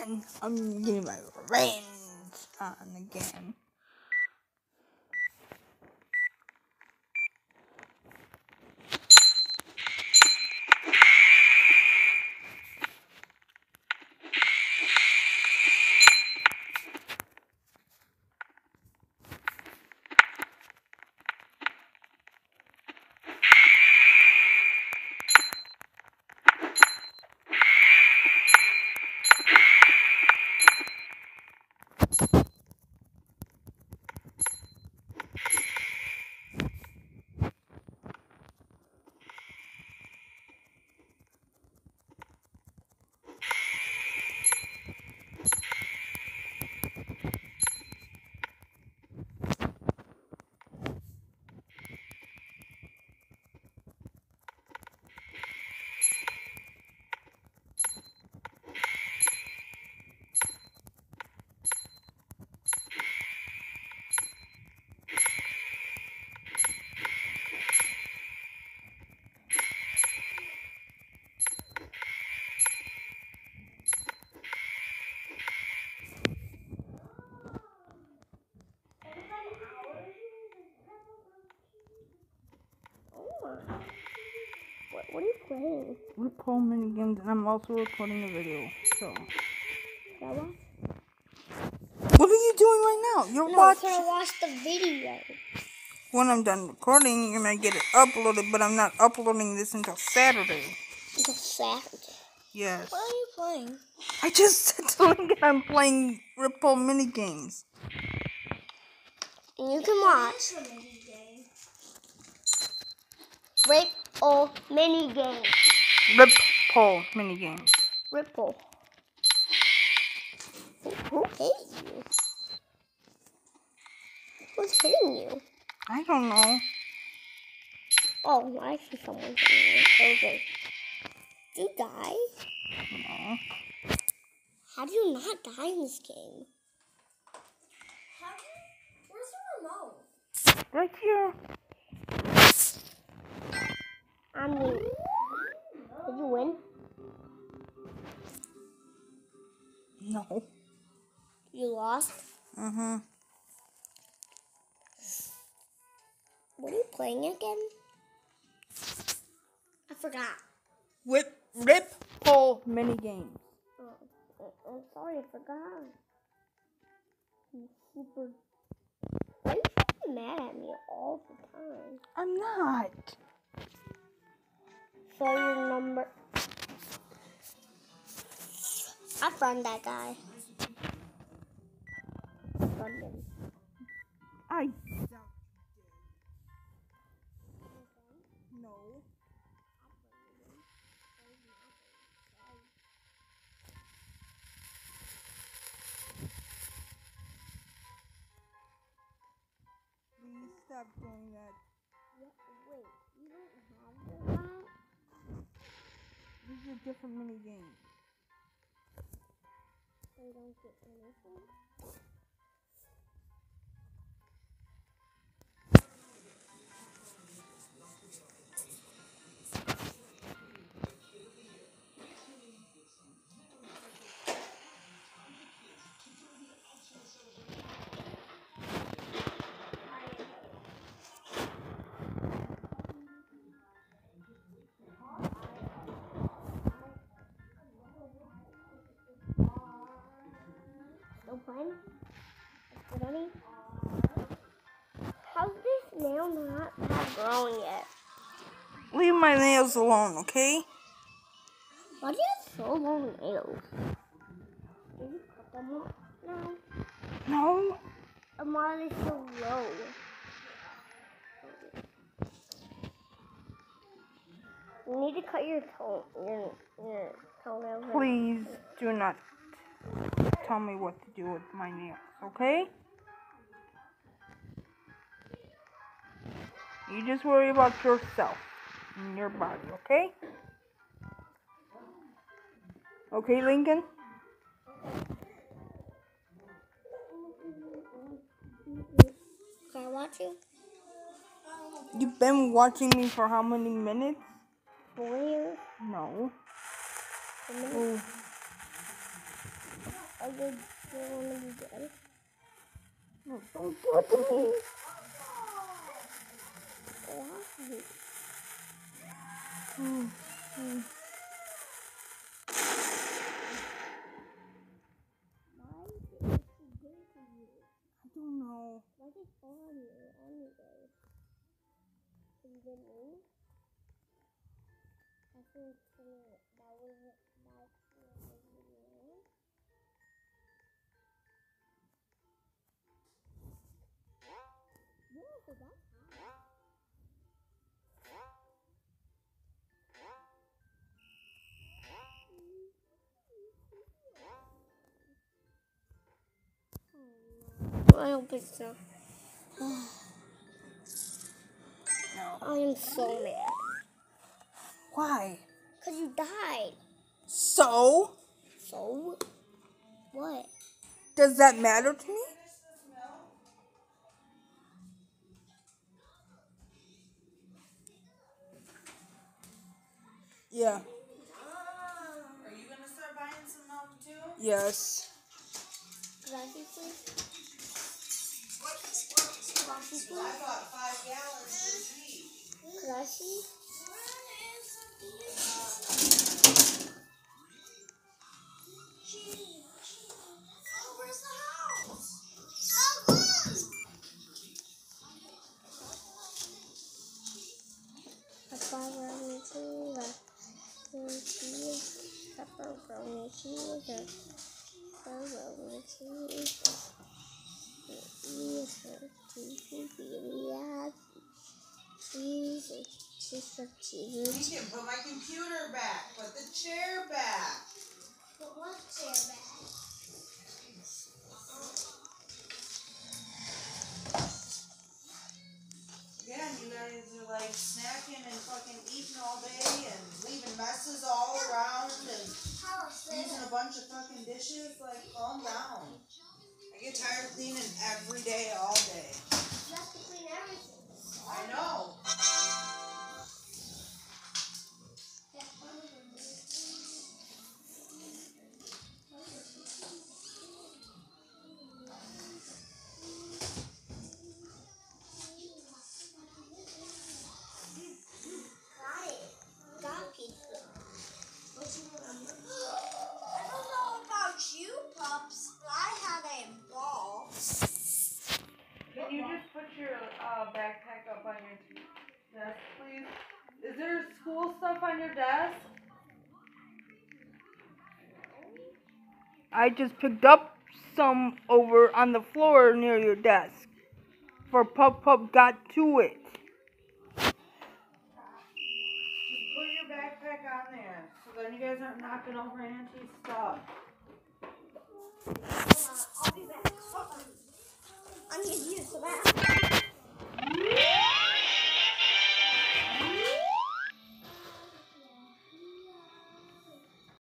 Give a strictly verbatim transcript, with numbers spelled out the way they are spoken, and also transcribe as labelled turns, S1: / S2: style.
S1: again. I'm getting my revenge on again.
S2: What, what are you playing?
S1: RuPaul mini games, and I'm also recording a video. So,
S2: Can I watch?
S1: what are you doing right now? You're
S2: no,
S1: watching.
S2: can I watch the video?
S1: When I'm done recording, and I get it uploaded, but I'm not uploading this until Saturday.
S2: Until Saturday.
S1: Yes.
S2: What are you playing?
S1: I just said to Lincoln I'm playing RuPaul mini games.
S2: And you can watch. Ripple mini game.
S1: RuPaul mini games.
S2: Ripple. Who, who hit you? Who's hitting you?
S1: I don't know.
S2: Oh, I see someone hitting you. Okay. Did you die?
S1: No.
S2: How do you not die in this game? How do you, where's the remote?
S1: Right here.
S2: I mean, did you win?
S1: No.
S2: You lost?
S1: Mm-hmm.
S2: What are you playing again? I forgot.
S1: With RuPaul mini games.
S2: Oh, I'm sorry, I forgot. I'm super. Why are you so mad at me all the time?
S1: I'm not.
S2: So your number. I friend that guy. I friend him.
S1: I doubt you did. No. Please stop doing that.
S2: Wait, you don't have that?
S1: This is a different mini game.
S2: So you don't get anything? Still playing? Ready? How's this nail not have grown yet?
S1: Leave my nails alone, okay?
S2: Why do you have so long nails? Did you cut them up now?
S1: No.
S2: And why are they so low? You need to cut your toe, your, your toenails.
S1: Please do not tell me what to do with my nails, okay? You just worry about yourself and your body, okay? Okay, Lincoln?
S2: Can I watch you?
S1: You've been watching me for how many minutes?
S2: Four years?
S1: No.
S2: A minute?
S1: Oh.
S2: Are you going to be dead? No, don't do it to me. Why?
S1: Mm. Mm.
S2: Why is it so good for you?
S1: I don't know.
S2: Why is it on you anyway? Is it me? I think that was that's what was me. Yeah, so that's hot. I don't think so.
S1: No.
S2: I am so mad.
S1: Why?
S2: Because you died.
S1: So?
S2: So? What?
S1: Does that matter to me? Yeah.
S3: Are you gonna start buying some milk too?
S1: Yes.
S2: Grassy, please? Grassy,
S3: I
S2: please?
S3: bought five gallons this week.
S2: Grassy?
S3: Where's the house?
S2: Pepperoni cheese, cheese, pepperoni cheese, pepperoni cheese, cheese, cheese, cheese, cheese.
S3: You can put my computer back. Put the chair back.
S2: Put what chair back?
S3: Yeah, you guys are like snacking and fucking eating all day and leaving messes all around and using a bunch of fucking dishes. Like, calm down. I get tired of cleaning every day, all day.
S2: You have to clean everything.
S3: I know.
S2: Got it. Got pizza. What you remember? I don't know about you, pups, but I had a ball.
S3: Can you just put your uh, backpack up on your desk, please? Is there school stuff on your desk?
S1: I just picked up some over on the floor near your desk. For Pup Pup got to it.
S3: Just put your backpack on there so then you guys aren't knocking over Auntie's stuff.
S2: I'll be back. I need to use the bathroom.